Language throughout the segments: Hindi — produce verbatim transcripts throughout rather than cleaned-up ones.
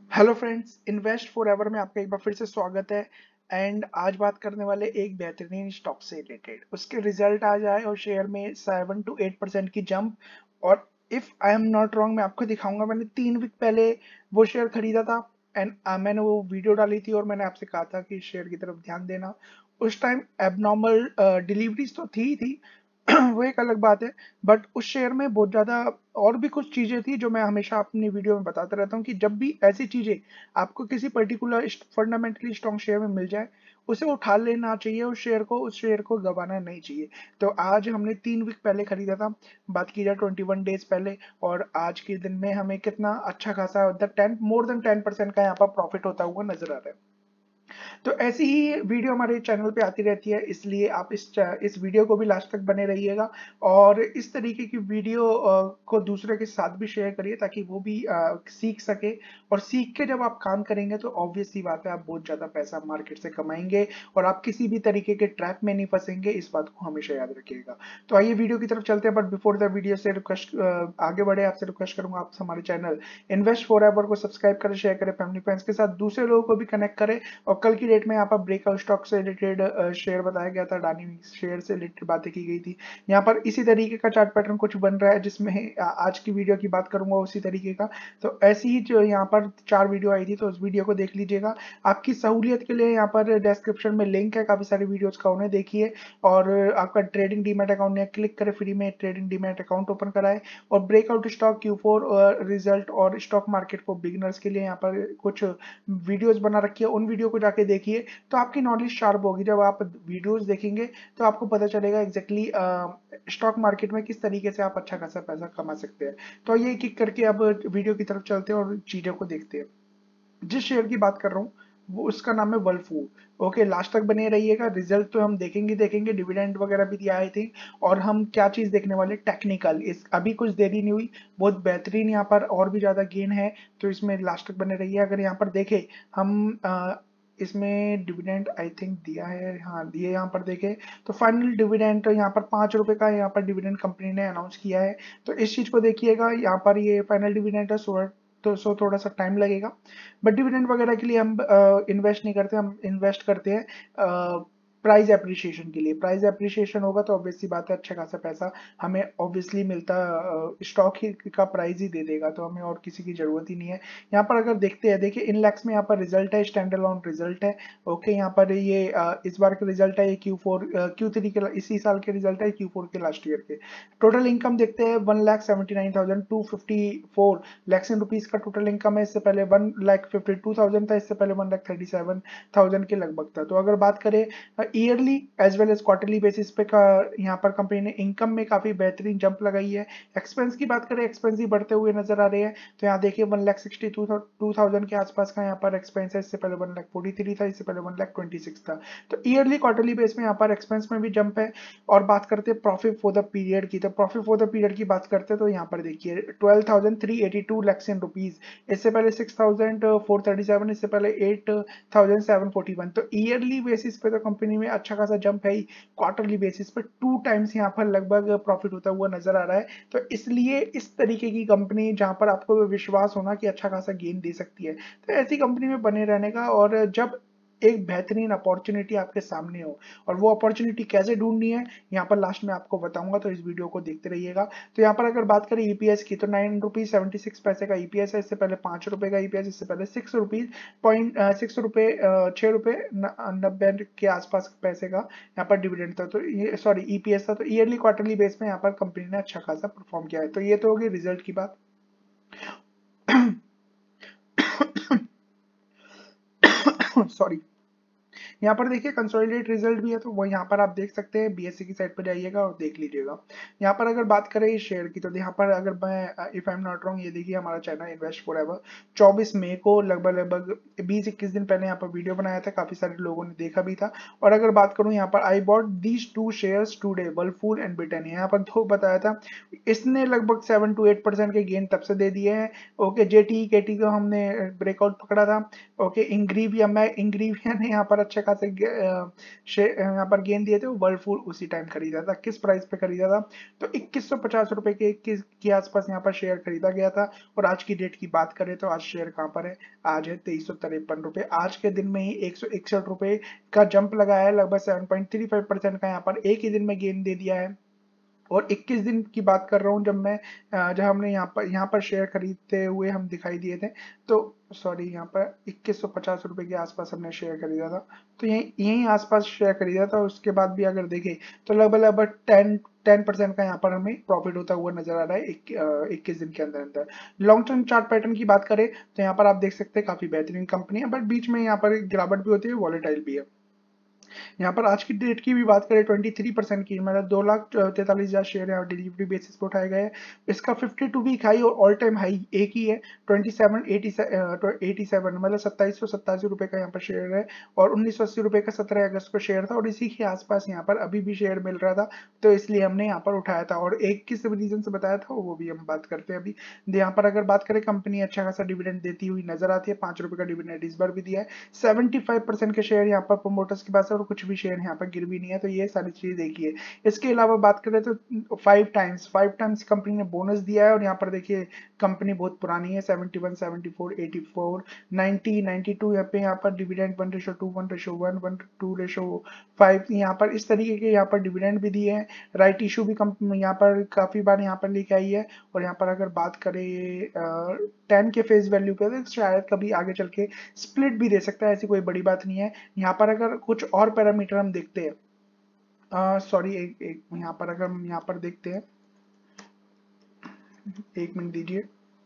हेलो फ्रेंड्स, इन्वेस्ट फॉरएवर में आपका एक बार फिर से स्वागत है। एंड आज बात करने वाले एक बेहतरीन स्टॉक से रिलेटेड उसके रिजल्ट आज आए और शेयर में सेवन टू एट परसेंट की जंप। और if I am not wrong, मैं आपको दिखाऊंगा। मैंने तीन वीक पहले वो शेयर खरीदा था एंड मैंने वो वीडियो डाली थी और मैंने आपसे कहा था कि शेयर की तरफ ध्यान देना। उस टाइम एबनॉर्मल डिलीवरीज तो थी ही थी वो एक अलग बात है। बट उस शेयर में बहुत ज़्यादा और भी कुछ चीज़ें थी जो मैं हमेशा अपनी वीडियो में बताता रहता हूँ कि जब भी ऐसी चीज़ें आपको किसी पर्टिकुलर फंडामेंटली स्ट्रॉन्ग शेयर में मिल जाए, उसे उठा लेना चाहिए। उस शेयर को उस शेयर को गंवाना नहीं चाहिए। तो आज हमने तीन वीक पहले खरीदा था, बात की जाए ट्वेंटी वन डेज पहले, और आज के दिन में हमें कितना अच्छा खासा ten more than ten percent का यहाँ पर प्रॉफिट होता हुआ नजर आ रहा है। तो ऐसी ही वीडियो हमारे चैनल पे आती रहती है, इसलिए आप इस इस वीडियो को भी लास्ट तक बने रहिएगा और इस तरीके की वीडियो को दूसरे के साथ भी शेयर करिए ताकि वो भी सीख सके। और सीख के जब आप काम करेंगे तो ऑब्वियस सी बात है, आप बहुत ज्यादा पैसा मार्केट से कमाएंगे और आप किसी भी तरीके के ट्रैप में नहीं फंसेंगे। इस बात को हमेशा याद रखिएगा। तो आइए वीडियो की तरफ चलते हैं, बट बिफोर द वीडियो से रिक्वेस्ट आगे बढ़े, आपसे रिक्वेस्ट करूंगा आप हमारे चैनल इन्वेस्ट फॉर एवर को सब्सक्राइब करें, शेयर करें फैमिली फ्रेंड्स के साथ, दूसरे लोगों को भी कनेक्ट करें। और कल की डेट में यहाँ पर ब्रेकआउट स्टॉक से रिलेटेड शेयर बताया गया था, डानी शेयर से रिलेटेड बातें की गई थी। यहाँ पर इसी तरीके का चार्ट पैटर्न कुछ बन रहा है जिसमें आज की वीडियो की बात करूंगा उसी तरीके का। तो ऐसी ही जो यहाँ पर चार वीडियो आई थी, तो उस वीडियो को देख लीजिएगा। आपकी सहूलियत के लिए यहाँ पर डिस्क्रिप्शन में लिंक है काफी सारी वीडियोस का, उन्हें देखिए। और आपका ट्रेडिंग डीमैट अकाउंट है, क्लिक करें, फ्री में ट्रेडिंग डीमैट अकाउंट ओपन कराए। और breakout stock Q four result और स्टॉक मार्केट फॉर बिगिनर्स के लिए यहाँ पर कुछ वीडियोस बना रखी है, उन वीडियो को जाके देखिए। तो आपकी नॉलेज शार्प होगी। जब आप वीडियोस देखेंगे तो आपको पता चलेगा एग्जैक्टली स्टॉक मार्केट में किस तरीके से आप अच्छा खासा पैसा कमा सकते हैं। तो ये किक करके अब वीडियो की तरफ चलते हैं और चीजों को देखते हैं। जिस शेयर की बात कर रहा हूँ वो उसका नाम है वर्लपूल। ओके, लास्ट तक बने रहिएगा। रिजल्ट तो हम देखेंगे देखेंगे डिविडेंड वगैरह भी दिया आई थी। और हम क्या चीज देखने वाले, टेक्निकल। इस अभी कुछ देरी नहीं हुई, बहुत बेहतरीन यहाँ पर और भी ज्यादा गेन है। तो इसमें लास्ट तक बने रहिए। अगर यहाँ पर देखें हम आ, इसमें डिविडेंड आई थिंक दिया है, हाँ दिए। यहाँ पर देखें तो फाइनल डिविडेंड तो यहाँ पर पांच रुपए का यहाँ पर डिविडेंड कंपनी ने अनाउंस किया है। तो इस चीज को देखिएगा, यहाँ पर ये फाइनल डिविडेंड है सोलह। तो सो थोड़ा सा टाइम लगेगा। बट डिविडेंड वगैरह के लिए हम इन्वेस्ट नहीं करते, हम इन्वेस्ट करते हैं प्राइस एप्रिसिएशन के लिए। प्राइस एप्रिसिएशन होगा तो ऑब्वियसली बात है अच्छा खासा पैसा हमें ऑब्वियसली मिलता, स्टॉक ही का प्राइस ही दे देगा, तो हमें और किसी की जरूरत ही नहीं है। यहाँ पर अगर देखते हैं, देखिए इन लैक्स में यहाँ पर रिजल्ट है, स्टैंड अलोन रिजल्ट है। ओके, यहाँ पर ये अ, इस बार के रिजल्ट है, ये क्यू फोर क्यू थ्री के इसी साल के रिजल्ट है, क्यू फोर के लास्ट ईयर के। टोटल इनकम देखते हैं, one lakh seventy nine thousand two fifty four lakhs in rupees का टोटल इनकम है। इससे पहले one lakh fifty two thousand था, इससे पहले one lakh thirty seven thousand के लगभग था। तो अगर बात करें yearly as well as quarterly basis पे का, यहाँ पर कंपनी ने इनकम में काफी बेहतरीन जंप लगाई है। एक्सपेंस की बात करें, एक्सपेंस भी बढ़ते हुए नजर आ रहे हैं। तो यहाँ देखिए one lakh sixty two two thousand के आसपास का यहाँ पर एक्सपेंस है, इससे पहले वन लाख फोर्टी थ्री था, इससे पहले वन लाख ट्वेंटी सिक्स था। तो ईयरली क्वार्टरली बेस में यहाँ पर एक्सपेंस में भी जंप है। और बात करते हैं प्रॉफिट फॉर द पीरियड की, तो प्रॉफिट फॉर द पीरियड की बात करते हैं तो यहाँ पर देखिए twelve thousand three eighty two lakhs in rupees, इससे पहले six thousand four thirty seven, इससे पहले eight thousand seven forty one. तो ईयरली बेसिस पे तो कंपनी में अच्छा खासा जंप है ही। क्वार्टरली बेसिस पे टू टाइम्स यहाँ पर लगभग प्रॉफिट होता हुआ नजर आ रहा है। तो इसलिए इस तरीके की कंपनी जहां पर आपको विश्वास होना कि अच्छा खासा गेन दे सकती है, तो ऐसी कंपनी में बने रहने का। और जब एक बेहतरीन अपॉर्चुनिटी आपके सामने हो, और वो अपॉर्चुनिटी कैसे ढूंढनी है यहाँ पर लास्ट में आपको बताऊंगा, तो इस वीडियो को देखते रहिएगा। तो यहाँ पर अगर बात करें ईपीएस की, तो नाइन रुपीज सेवेंटी सिक्स पैसे का ईपीएस है, इससे पहले पांच रुपए का ईपीएस, इससे पहले सिक्स रुपीज पॉइंट सिक्स रुपए छह रुपए नब्बे के आसपास पैसे का यहाँ पर डिविडेंड था। तो ये सॉरी ईपीएस था। तो ईयरली क्वार्टरली बेस में यहाँ पर कंपनी ने अच्छा खासा परफॉर्म किया है। तो ये तो होगी रिजल्ट की बात। सॉरी, यहाँ पर देखिए कंसोलिडेट रिजल्ट भी है, तो वो यहाँ पर आप देख सकते हैं। बीएससी की साइट पर जाइएगा और देख लीजिएगा। यहाँ पर अगर बात करें इस शेयर की, तो यहाँ पर अगर मैं if I am not wrong, ये देखिए हमारा चैनल इन्वेस्ट फॉरएवर चौबीस मई को लगभग लगभग बीस इक्कीस दिन पहले यहाँ पर वीडियो बनाया था, काफी सारे लोगों ने देखा भी था। और अगर बात करूँ यहाँ पर, I bought these two shares today, Whirlpool and Britannia, यहाँ पर दो बताया था। इसने लगभग सेवन टू एट परसेंट के गेन तब से दे दिए हैं। ओके, जेटी केटी को हमने ब्रेकआउट पकड़ा था। ओके, इंग्रीविया मैं इंग्रीविया ने यहाँ पर अच्छे खासे यहाँ पर गेन दिए थे, वो वर्लपूल उसी टाइम खरीदा था। किस प्राइस पे खरीदा था? तो इक्कीस सौ पचास रुपए के इक्कीस के आसपास यहाँ पर शेयर खरीदा गया था। और आज की डेट की बात करें तो आज शेयर कहाँ पर है? आज है तेईस सौ तिरपन रुपए। आज के दिन में ही एक सौ इकसठ रुपए का जंप लगाया है, लगभग seven point three five percent का यहाँ पर एक ही दिन में गेन दे दिया है। और इक्कीस दिन की बात कर रहा हूँ, जब मैं जब हमने यहाँ पर यहाँ पर शेयर खरीदते हुए हम दिखाई दिए थे, तो सॉरी यहाँ पर इक्कीस सौ पचास रुपए के आसपास हमने शेयर खरीदा था। तो यही यही आसपास शेयर खरीदा था। उसके बाद भी अगर देखें तो लगभग लगभग टेन टेन परसेंट का यहाँ पर हमें प्रॉफिट होता हुआ नजर आ रहा है इक्कीस दिन के अंदर अंदर। लॉन्ग टर्म चार्ट पैटर्न की बात करें तो यहाँ पर आप देख सकते हैं काफी बेहतरीन कंपनी है, बट बीच में यहाँ पर गिरावट भी होती है, वॉलेटाइल भी है। यहाँ पर आज की डेट की भी बात करें तेईस परसेंट की, मतलब दो लाख तैंतालीस हजार शेयर यहाँ डिलीवरी बेसिस पे उठाए गए हैं। इसका बावन वीक हाई और ऑल टाइम हाई एक ही है, सत्ताईस सत्तासी मतलब सत्ताईस सौ सत्तासी रुपए का यहाँ पर शेयर है। और उन्नीस सौ अस्सी रुपए का सत्रह अगस्त को शेयर था, और इसी के आसपास यहाँ पर अभी भी शेयर मिल रहा था, तो इसलिए हमने यहाँ पर उठाया था। और एक किस रीजन से बताया था वो भी हम बात करते हैं अभी। यहाँ पर अगर बात करें, कंपनी अच्छा खासा डिविडेंड देती हुई नजर आती है, पांच रुपए का डिविडेंड इस बार भी दिया है। सेवेंटी फाइव परसेंट के शेयर यहाँ पर प्रोमोटर्स के पास है, और कुछ भी शेयर यहाँ पर गिर भी नहीं है। तो ये सारी चीजें देखिए। इसके अलावा बात करें तो five times five times company ने बोनस दिया है। और यहाँ पर देखिए कंपनी बहुत पुरानी है, seventy one, seventy four, eighty four, ninety, ninety two यहाँ पे यहाँ पर dividend one ratio two, one ratio one, one two ratio five यहाँ पर इस तरीके के यहाँ पर डिविडेंड भी दिए हैं। राइट इशू भी कंपनी यहाँ पर काफी बार यहाँ पर लेके आई है। और यहाँ पर अगर बात करें टेन के फेस वैल्यू पे, तो शायद कभी आगे चल के स्प्लिट भी दे सकता है, ऐसी कोई बड़ी बात नहीं है। यहाँ पर अगर कुछ और पैरामीटर हम देखते हैं, सॉरी एक एक यहाँ पर अगर हम यहाँ पर देखते हैं, एक मिनट दीजिए।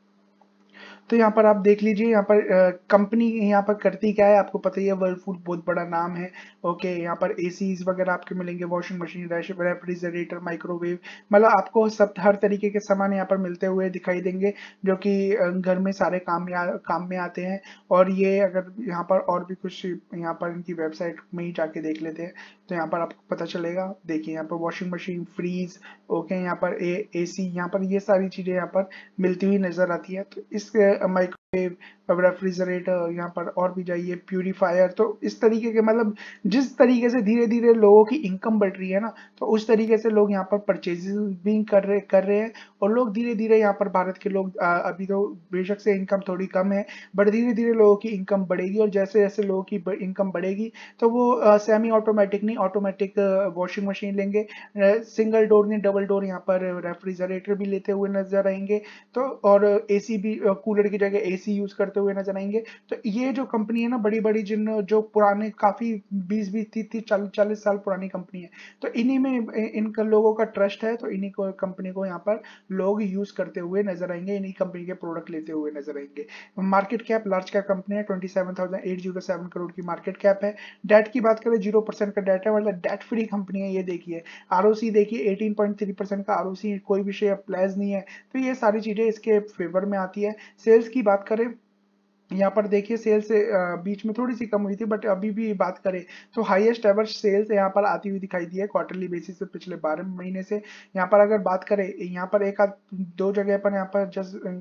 तो यहाँ पर आप देख लीजिए, यहाँ पर कंपनी यहाँ पर करती क्या है, आपको पता ही है, वर्लपूल बहुत बड़ा नाम है। ओके, यहाँ पर एसीज वगैरह आपके मिलेंगे, वॉशिंग मशीन, रेफ्रिजरेटर, माइक्रोवेव, मतलब आपको सब हर तरीके के सामान यहाँ पर मिलते हुए दिखाई देंगे, जो कि घर में सारे काम में काम में आते हैं। और ये अगर यहाँ पर और भी कुछ यहाँ पर इनकी वेबसाइट में ही जाके देख लेते हैं, तो यहाँ पर आपको पता चलेगा। देखिए यहाँ पर वॉशिंग मशीन, फ्रीज, ओके, यहाँ पर ए एसी, यहाँ पर ये सारी चीजें यहाँ पर मिलती हुई नजर आती है। तो इस माइक्रोवेव, रेफ्रिजरेटर, यहाँ पर और भी जाइए, प्यूरिफायर, तो इस तरीके के, मतलब जिस तरीके से धीरे धीरे लोगों की इनकम बढ़ रही है ना, तो उस तरीके से लोग यहाँ पर परचेजेस भी कर रहे कर रहे हैं। और लोग धीरे धीरे यहाँ पर भारत के लोग आ, अभी तो बेशक से इनकम थोड़ी कम है, बट धीरे धीरे लोगों की इनकम बढ़ेगी। और जैसे जैसे लोगों की इनकम बढ़ेगी, तो वो सेमी ऑटोमेटिक नहीं, ऑटोमेटिक वॉशिंग मशीन लेंगे, सिंगल डोर नहीं डबल डोर यहाँ पर रेफ्रिजरेटर भी लेते हुए नजर आएंगे। तो और एसी भी, कूलर की जगह एसी यूज करते हुए नजर आएंगे। तो ये जो कंपनी है ना, बड़ी बड़ी जिन जो पुराने काफी बीस बीस तीस तीस चालीस चालीस साल पुरानी कंपनी है, तो इन्हीं में इन लोगों का ट्रस्ट है। तो इन्हीं को कंपनी को यहाँ पर लोग यूज करते हुए नजर आएंगे, इन्हीं कंपनी के प्रोडक्ट लेते हुए नजर आएंगे। Market cap large cap company है, twenty seven thousand eight zero seven crore की मार्केट कैप है। डेट की बात करें, जीरो परसेंट का डेट है, मतलब डेट फ्री कंपनी है। ये देखिए आरओसी देखिए एटीन पॉइंट थ्री परसेंट का आरओसी, कोई भी शेयर प्लेज नहीं है। तो ये सारी चीजें इसके फेवर में आती है। सेल्स की बात करें, यहाँ पर देखिए सेल्स से बीच में थोड़ी सी कम हुई थी, बट अभी भी बात करें तो हाईएस्ट एवर सेल्स यहाँ पर आती हुई दिखाई दी है क्वार्टरली बेसिस पे पिछले बारह महीने से। यहाँ पर अगर बात करें, यहाँ पर एक आध दो जगह पर यहाँ पर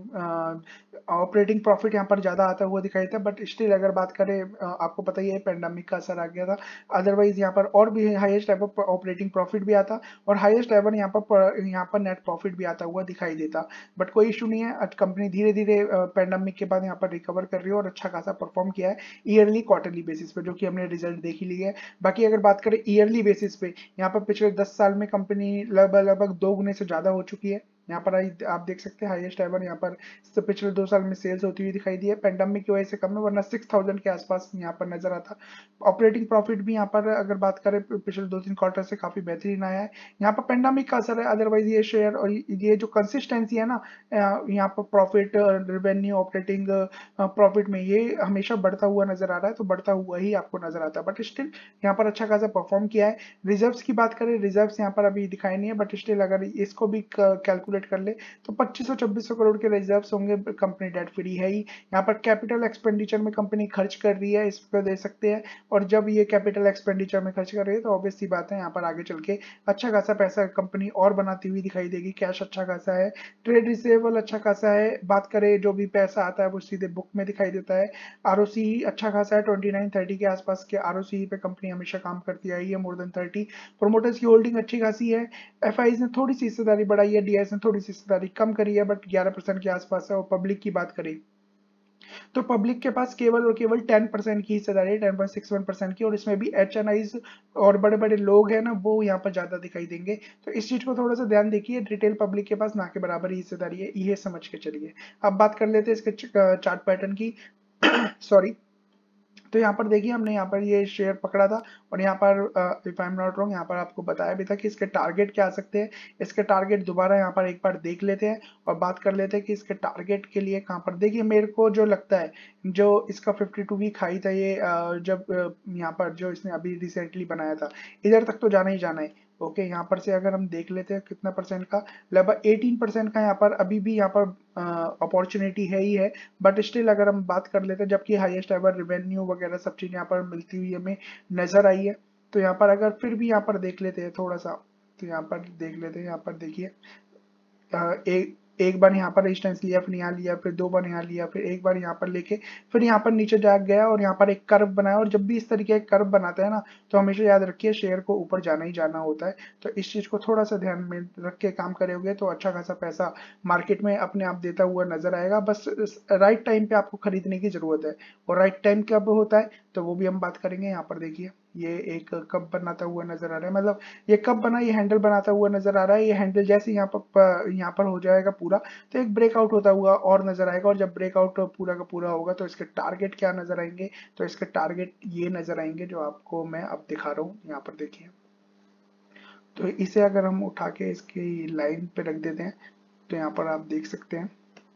जस्ट ऑपरेटिंग प्रॉफिट यहाँ पर ज्यादा आता हुआ दिखाई था, बट स्टिल अगर बात करें, आपको पता ही है पेंडेमिक का असर आ गया था। अदरवाइज यहाँ पर और भी हाईएस्ट एवर ऑपरेटिंग प्रॉफिट भी आता, और हाईएस्ट एवर यहाँ पर यहाँ पर नेट प्रॉफिट भी आता हुआ दिखाई देता। बट कोई इशू नहीं है, कंपनी धीरे धीरे पेंडेमिक के बाद यहाँ पर रिकवर कर रही है और अच्छा खासा परफॉर्म किया है ईयरली क्वार्टरली बेसिस पे, जो कि हमने रिजल्ट देख ही लिए है। बाकी अगर बात करें ईयरली बेसिस पे, यहाँ पर पिछले दस साल में कंपनी लगभग लगभग दो गुने से ज्यादा हो चुकी है। यहाँ पर आप देख सकते हैं हाईएस्ट एवर यहाँ पर पिछले दो साल में सेल्स होती हुई दिखाई दी है। पेंडेमिक की वजह से कम है, वरना सिक्स थाउजेंड के आसपास यहाँ पर नजर आता। ऑपरेटिंग प्रॉफिट भी यहाँ पर अगर बात करें पिछले दो तीन क्वार्टर से काफी बेहतरीन आया है। यहाँ पर पेंडेमिक का असर है, अदरवाइज ये शेयर और ये जो कंसिस्टेंसी है ना, यहाँ पर प्रॉफिट, रेवेन्यू, ऑपरेटिंग प्रॉफिट में ये हमेशा बढ़ता हुआ नजर आ रहा है, तो बढ़ता हुआ ही आपको नजर आता है। बट स्टिल यहाँ पर अच्छा खासा परफॉर्म किया है। रिजर्व्स की बात करें, रिजर्व्स यहाँ पर अभी दिखाई नहीं है, बट स्टिल अगर इसको भी कैलकुलेट कैलकुलेट कर ले तो पच्चीस सौ छब्बीस सौ करोड़ के रिजर्व्स होंगे। कंपनी डेट फ्री है ही। यहाँ पर कैपिटल एक्सपेंडिचर में कंपनी खर्च कर रही है, इसको दे सकते हैं। और जब ये कैपिटल एक्सपेंडिचर में खर्च कर रही है तो ऑब्वियस सी बात है यहाँ पर आगे चल के अच्छा खासा पैसा कंपनी और बनाती हुई दिखाई देगी। कैश अच्छा खासा है, ट्रेड रिसीवेबल अच्छा खासा है। बात करें जो भी पैसा आता है वो सीधे बुक में दिखाई देता है। आरओसी अच्छा खासा है, ट्वेंटी नाइन थर्टी के आसपास के आरओसी पे कंपनी हमेशा काम करती आई है, मोर देन थर्टी। प्रोमोटर्स की होल्डिंग अच्छी खासी है। एफआईज ने थोड़ी सी हिस्सेदारी बढ़ाई है, डीआईएस ने थोड़ी सी हिस्सेदारी कम करी है, बट ग्यारह परसेंट के आसपास है। और पब्लिक की बात करें तो पब्लिक के पास केवल और केवल टेन परसेंट की हिस्सेदारी है, ten point six one percent की। और इसमें भी एच एन आईज और बड़े बड़े लोग हैं ना, वो यहाँ पर ज्यादा दिखाई देंगे। तो इस चीज को थोड़ा सा ध्यान देखिए, रिटेल पब्लिक के पास ना के बराबर ही हिस्सेदारी है, ये समझ के चलिए। अब बात कर लेते हैं इसके चार्ट पैटर्न की। सॉरी तो यहाँ पर देखिए हमने यहाँ पर ये शेयर पकड़ा था और यहाँ पर if I am not wrong यहाँ पर आपको बताया भी था कि इसके टारगेट क्या आ सकते हैं। इसके टारगेट दोबारा यहाँ पर एक बार देख लेते हैं और बात कर लेते हैं कि इसके टारगेट के लिए कहाँ पर। देखिए मेरे को जो लगता है जो इसका फिफ्टी टू वीक हाई था ये जब यहाँ पर जो इसने अभी रिसेंटली बनाया था, इधर तक तो जाना ही जाना है। ओके okay, यहाँ पर से अगर हम देख लेते हैं कितना परसेंट का, लगभग अठारह परसेंट का यहाँ पर अभी भी यहाँ पर अपॉर्चुनिटी है ही है। बट स्टिल अगर हम बात कर लेते हैं, जबकि हाईएस्ट एवर रेवेन्यू वगैरह सब चीज यहाँ पर मिलती हुई हमें नजर आई है। तो यहाँ पर अगर फिर भी यहाँ पर देख लेते हैं थोड़ा सा, तो यहाँ पर देख लेते हैं, यहाँ पर देखिए एक एक बार यहाँ पर रेजिस्टेंस लिया, फिर यहाँ लिया, फिर दो बार यहाँ लिया, फिर एक बार यहाँ पर लेके फिर यहाँ पर नीचे जा गया और यहाँ पर एक कर्व बनाया। और जब भी इस तरीके का कर्व बनाता है ना तो हमेशा याद रखिए शेयर को ऊपर जाना ही जाना होता है। तो इस चीज को थोड़ा सा ध्यान में रख के काम करोगे तो अच्छा खासा पैसा मार्केट में अपने आप देता हुआ नजर आएगा। बस राइट टाइम पे आपको खरीदने की जरूरत है। और राइट टाइम कब होता है तो वो भी हम बात करेंगे। यहाँ पर देखिए ये एक कब बनाता हुआ नजर आ रहा है, मतलब ये कब बना, ये हैंडल बनाता हुआ नजर आ रहा है। ये हैंडल जैसे यहाँ पर यहाँ पर हो जाएगा पूरा तो एक ब्रेकआउट होता हुआ और नजर आएगा। और जब ब्रेकआउट पूरा का पूरा होगा तो इसके टारगेट क्या नजर आएंगे, तो इसके टारगेट ये नजर आएंगे जो आपको मैं अब दिखा रहा हूँ। यहाँ पर देखिए तो इसे अगर हम उठा के इसकी लाइन पे रख देते हैं तो यहाँ पर आप देख सकते हैं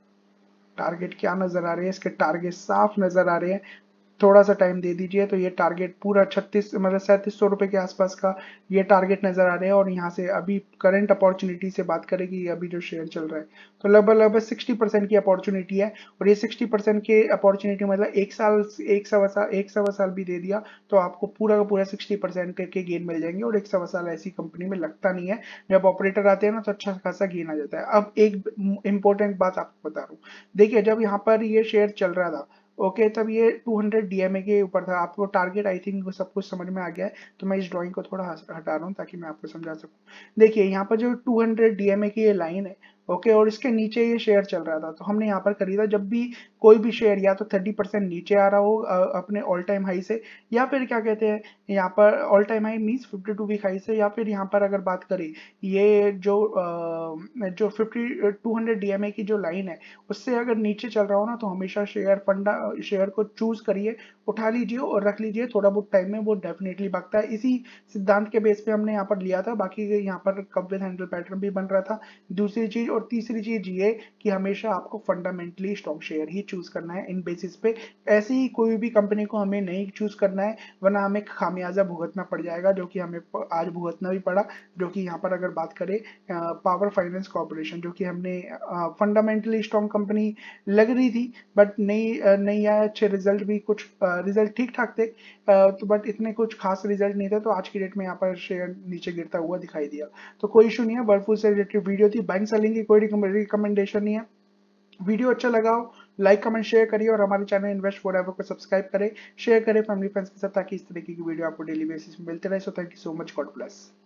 टारगेट क्या नजर आ रहे हैं। इसके टारगेट साफ नजर आ रहे हैं। थोड़ा सा टाइम दे दीजिए तो ये टारगेट पूरा छत्तीस मतलब सैंतीस सौ रुपए के आसपास का ये टारगेट नजर आ रहे हैं। और यहाँ से अभी करंट अपॉर्चुनिटी से बात करेगी, अभी जो शेयर चल रहा है तो लगभग लगभग सिक्सटी परसेंट की अपॉर्चुनिटी है। और ये सिक्सटी परसेंट के अपॉर्चुनिटी मतलब एक साल एक सवा साल एक सवा साल भी दे दिया तो आपको पूरा का पूरा सिक्सटी परसेंट के गेन मिल जाएंगे। और एक सवा साल ऐसी कंपनी में लगता नहीं है, जब ऑपरेटर आते हैं ना तो अच्छा खासा गेन आ जाता है। अब एक इंपॉर्टेंट बात आपको बता रहा हूँ, देखिए जब यहाँ पर ये शेयर चल रहा था ओके okay, तब ये टू हंड्रेड डीएमए के ऊपर था। आपको टारगेट आई थिंक सब कुछ समझ में आ गया है। तो मैं इस ड्राइंग को थोड़ा हटा रहा हूँ ताकि मैं आपको समझा सकूं। देखिए यहाँ पर जो टू हंड्रेड डीएमए की ये लाइन है ओके okay, और इसके नीचे ये शेयर चल रहा था तो हमने यहाँ पर खरीदा। जब भी कोई भी शेयर या तो थर्टी परसेंट नीचे आ रहा हो अपने ऑल टाइम हाई से, या फिर क्या कहते हैं यहाँ पर all time high means fifty two week high से, या फिर यहाँ पर अगर बात करें ये जो आ, जो फिफ्टी टू हंड्रेड डीएमए की जो लाइन है उससे अगर नीचे चल रहा हो ना तो हमेशा शेयर फंडा शेयर को चूज करिए, उठा लीजिए और रख लीजिए। थोड़ा बहुत टाइम में वो डेफिनेटली भागता है। इसी सिद्धांत के बेस पे हमने यहाँ पर लिया था। बाकी यहाँ पर कप विद हैंडल पैटर्न भी बन रहा था। दूसरी चीज और तीसरी चीज ये कि हमेशा आपको फंडामेंटली स्ट्रॉन्ग शेयर ही चूज करना है इन बेसिस पे। ऐसी ही कोई भी कंपनी को हमें नहीं चूज करना है वरना हमें खामियाजा भुगतना पड़ जाएगा, जो कि हमें आज भुगतना भी पड़ा। जो कि यहाँ पर अगर बात करें पावर फाइनेंस कॉर्पोरेशन, जो कि हमने फंडामेंटली स्ट्रॉन्ग कंपनी लग रही थी बट नहीं नहीं आया अच्छे रिजल्ट भी, कुछ रिजल्ट ठीक ठाक थे तो बट इतने कुछ खास रिजल्ट नहीं थे। तो आज की डेट में यहाँ पर शेयर नीचे गिरता हुआ दिखाई दिया। तो कोई इशू नहीं है, वर्लपूल से रिलेटेड वीडियो थी, बाइंग सेलिंग की कोई रिकमेंडेशन नहीं है। वीडियो अच्छा लगा हो लाइक कमेंट शेयर करिए और हमारे चैनल इन्वेस्ट फॉरएवर को सब्सक्राइब करें, शेयर करें फैमिली फ्रेंड्स के साथ ताकि इस तरीके की वीडियो आपको डेली बेसिस में मिलते रहे। So thank you so much, God bless.